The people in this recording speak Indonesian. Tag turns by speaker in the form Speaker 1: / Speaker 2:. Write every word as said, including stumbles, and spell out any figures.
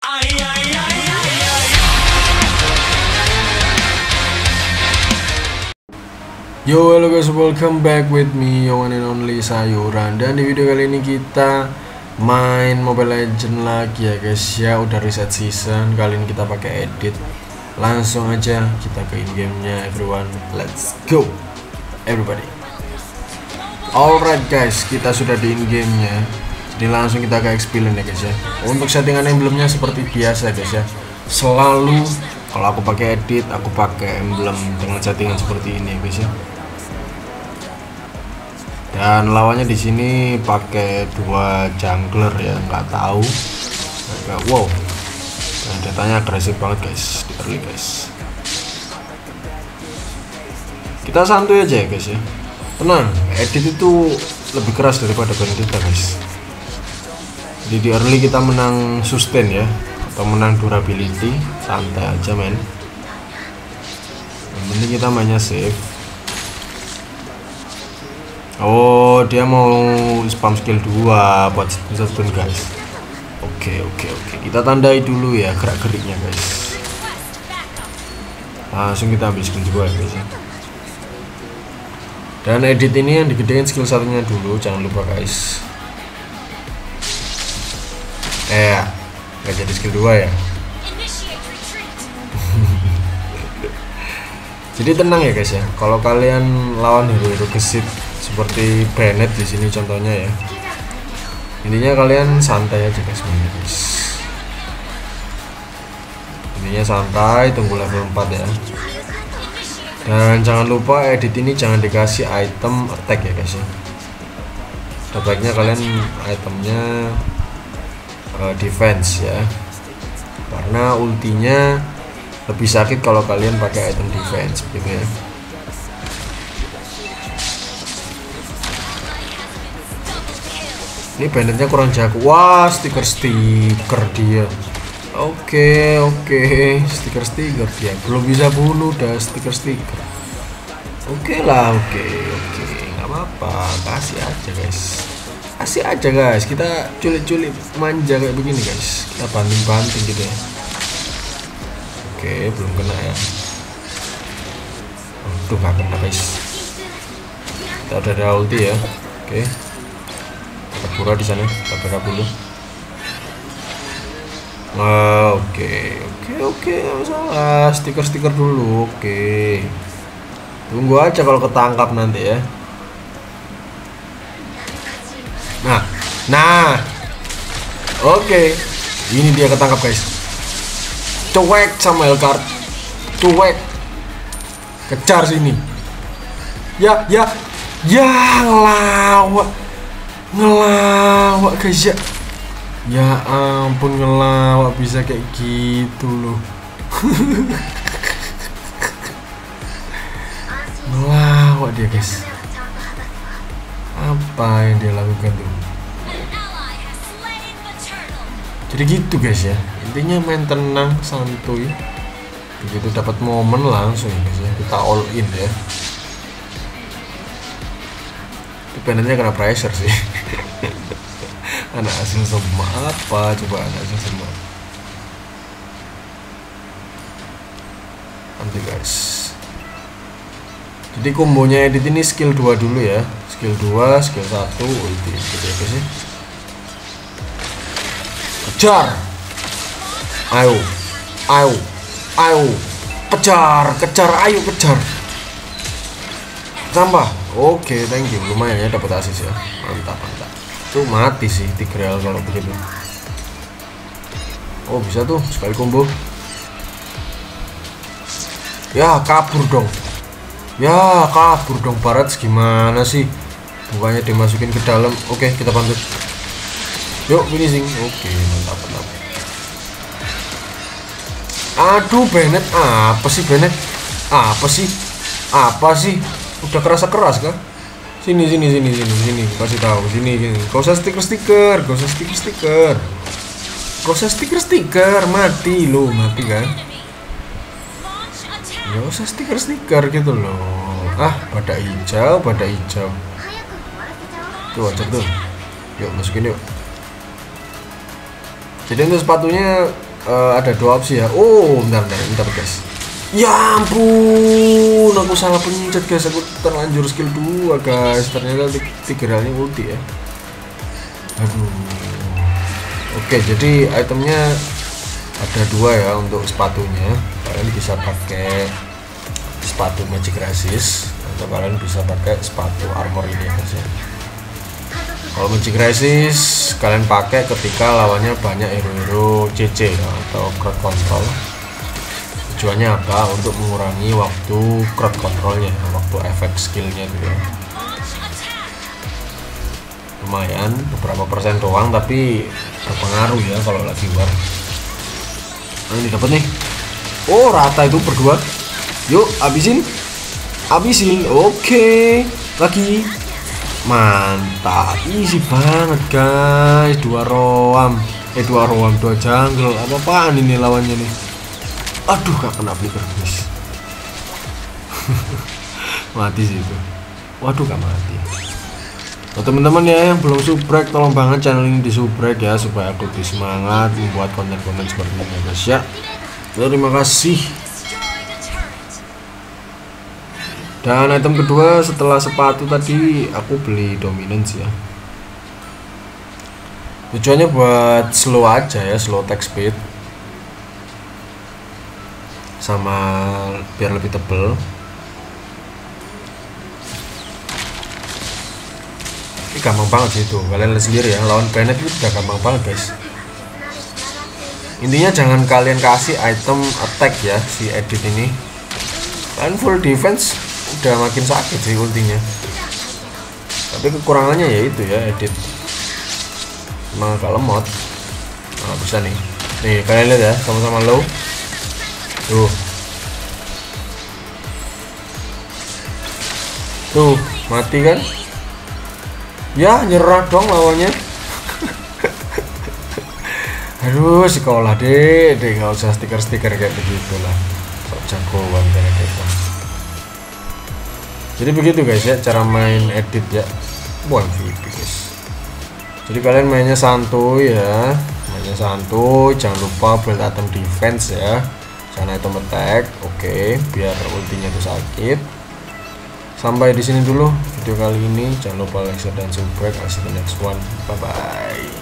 Speaker 1: Yo, hello guys, welcome back with me, your one and only Sayuran. Dan di video kali ini kita main Mobile Legends lagi ya guys. Ya udah reset season. Kali ini kita pakai edit. Langsung aja kita ke in gamenya everyone. Let's go everybody. Alright guys, kita sudah di in gamenya. Jadi langsung kita ke experience ya guys ya. Untuk settingan emblemnya seperti biasa guys ya. Selalu kalau aku pakai edit, aku pakai emblem dengan settingan seperti ini ya guys ya. Dan lawannya di sini pakai dua jungler ya, nggak tahu. Agak wow. Dan datanya agresif banget guys, di early guys. Kita santuy aja ya guys ya. Tenang, edit itu lebih keras daripada Benedetta guys. Jadi di early kita menang sustain ya, atau menang durability, santai aja men. Yang penting kita mainnya safe. Oh, dia mau spam skill dua buat stun guys. Oke oke oke, kita tandai dulu ya gerak geriknya guys. Langsung kita ambil skill dua guys ya. Dan edit ini yang digedein skill satunya dulu, jangan lupa guys. Eh, nggak jadi skill dua ya. Jadi tenang ya guys ya. Kalau kalian lawan hero-hero gesit seperti Bennett di sini contohnya ya. Intinya kalian santai aja guys mainnya guys. Intinya santai, tunggu level empat ya. Dan jangan lupa edit ini jangan dikasih item attack ya guys ya. Sebaiknya kalian itemnya uh, defense ya. Karena ultinya lebih sakit kalau kalian pakai item defense gitu ya. Ini banditnya kurang jago. Wah, stiker-stiker dia. Oke, oke, stiker-stiker dia. Belum bisa bunuh dah stiker-stiker. Oke lah, oke, oke. Nggak apa-apa, kasih aja guys. Kasih aja guys. Kita culik-culik manja kayak begini guys. Kita banting-banting gitu ya. Oke, belum kena ya. Aduh, nggak kena guys. Kita udah ada ulti ya. Oke. Pura di sana, kita backup dulu. Oh, oke, oke, oke, nggak masalah. Stiker-stiker dulu, oke. Tunggu aja kalau ketangkap nanti ya. Nah, nah, oke. Ini dia ketangkap guys. Cuek sama Elcard, cuek. Kejar sini. Ya, ya, ya lawak. Ngelawak guys ya. Ya ampun, ngelawak bisa kayak gitu loh. Ngelawak dia guys. Apa yang dia lakukan tuh? Jadi gitu guys ya. Intinya main tenang, santuy. Begitu dapat momen langsung guys ya. Kita all in ya. Benedetta kena pressure sih. Anak asing semua apa coba anak asing semua. Nanti guys. Jadi kombonya edit ini skill dua dulu ya. Skill dua, skill satu, ulti gitu ya guys. Kejar. Ayo. Ayo. Ayo. Kejar, kejar, ayo kejar. Tambah. Oke, okay, thank you. Lumayan ya dapat asis ya. Mantap, mantap. Tuh mati sih Tigreal kalau begitu. Oh, bisa tuh sekali combo. Ya, kabur dong. Ya, kabur dong. Barat gimana sih? Bukannya dimasukin ke dalam. Oke, okay, kita bantu. Yuk, finishing. Oke, okay, mantap, mantap. Aduh, Bennett. Apa sih Bennett? Apa sih? Apa sih? Udah kerasa keras kan? Sini sini sini sini sini kasih tahu sini gini. Gak usah stiker stiker, gak usah stiker stiker, gak usah stiker stiker, mati lo, mati kan? Gak usah stiker stiker gitu loh. Ah, pada hijau, pada hijau. Tuh aja tuh. Yuk masukin yuk. Jadi untuk sepatunya uh, ada dua opsi ya. Oh, bentar, bentar, bentar guys. Ya ampun, aku salah pencet guys. Aku terlanjur skill dua guys. Ternyata tigeralnya ulti ya. Aduh. Oke, jadi itemnya ada dua ya untuk sepatunya. Kalian bisa pakai sepatu magic resist atau kalian bisa pakai sepatu armor ini ya guys ya. Kalau magic resist kalian pakai ketika lawannya banyak hero-hero C C ya, atau crowd control. Tujuannya apa? Untuk mengurangi waktu crowd controlnya, waktu efek skillnya gitu ya. Lumayan beberapa persen doang tapi berpengaruh ya kalau lagi war. Nah, ini dapat nih. Oh, rata itu berdua. Yuk, habisin. Habisin. Oke. Lagi. Mantap. Easy banget, guys. Dua roam. Eh, dua roam, dua jungle. Apa-apaan ini lawannya nih? Aduh, gak kena flicker, guys. Mati sih itu. Waduh, gak mati. Nah, teman-teman ya yang belum subrek, tolong banget channel ini di subrek ya supaya aku lebih semangat membuat konten-konten seperti ini guys ya. Terima kasih. Dan item kedua setelah sepatu tadi aku beli dominance ya. Tujuannya buat slow aja ya, slow attack speed, sama biar lebih tebel. Ini gampang banget sih itu, kalian lihat sendiri ya, lawan Bennett itu udah gampang banget guys. Intinya jangan kalian kasih item attack ya si edit ini, kalian full defense udah makin sakit sih ultinya. Tapi kekurangannya ya itu ya, edit emang agak lemot. Nah, bisa nih, nih kalian lihat ya, sama-sama low tuh tuh mati kan ya, nyerah dong lawannya. Aduh, sekolah deh, deh nggak usah stiker-stiker kayak begitu lah, sok jagoan kayak gitu. Jadi begitu guys ya cara main edit ya, buang V P guys. Jadi kalian mainnya santuy ya, mainnya santuy, jangan lupa build item defense ya, jangan item attack. Oke, biar ultinya itu sakit. Sampai di sini dulu video kali ini, jangan lupa like, share, dan subscribe. See you next one, bye bye.